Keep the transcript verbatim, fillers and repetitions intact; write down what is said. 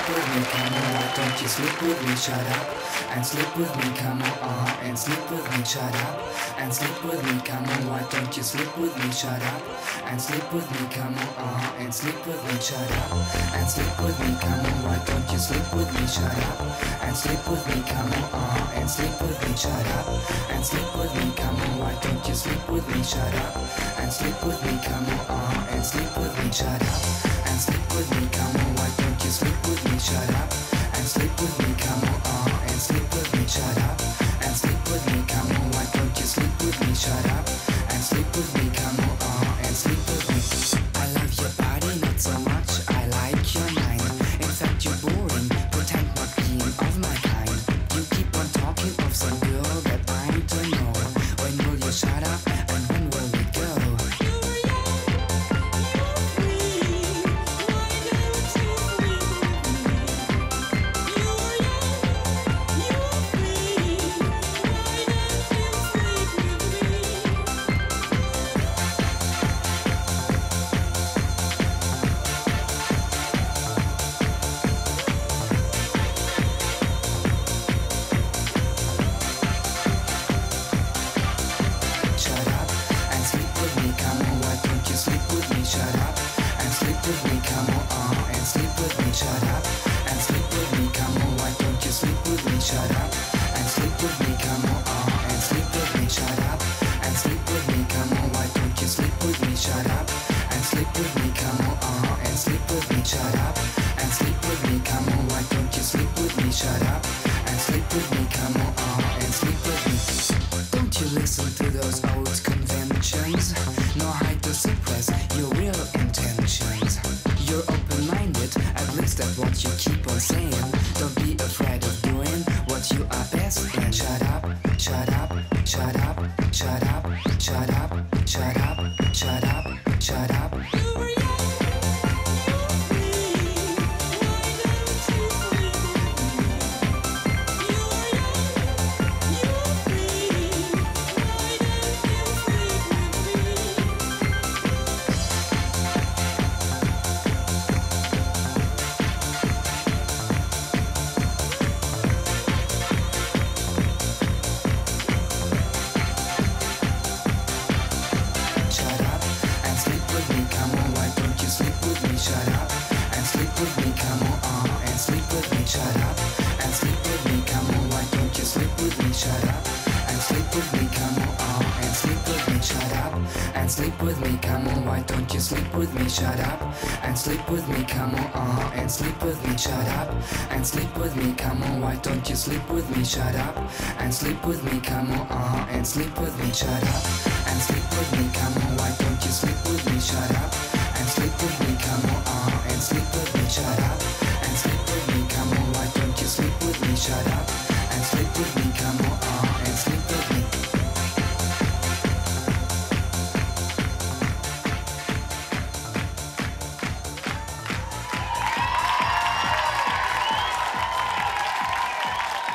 with me, come on, why don't you sleep with me, shut up and sleep with me, come on, uh-huh, and sleep with me, shut up and sleep with me, come on, why don't you sleep with me, shut up and sleep with me, come on, uh-huh, and sleep with me, shut up and sleep with me, come on, why don't you sleep with me, shut up and sleep with me, come on, uh-huh, and sleep with me, shut up and sleep with me, come on, why don't you sleep with me, shut up and sleep with me, come on, uh-huh, and sleep with me, shut up and sleep with me, come on, why don't you sleep with me, shut up and sleep with me, come on, uh-huh, and sleep with me, shut up and sleep with me, come on, why don't you sleep with me, shut up and sleep with me, come on, uh-huh, and sleep with me. I love your body, not so much, I like your mind. In fact, you're boring, pretend not being of my kind. You keep on talking of some girl that I don't know. When will you shut up and when will we go? Shut up and sleep with me, come on, uh-huh, and sleep with me, shut up and sleep with me, come on, why don't you sleep with me, shut up and sleep with me, come on, uh-huh, and sleep with me, shut up and sleep with me, come on, why don't you sleep with me, shut up and sleep with me, come on, uh-huh, and sleep with me, shut up and sleep with me, come on, why don't you sleep with me, shut up and sleep with me, come on.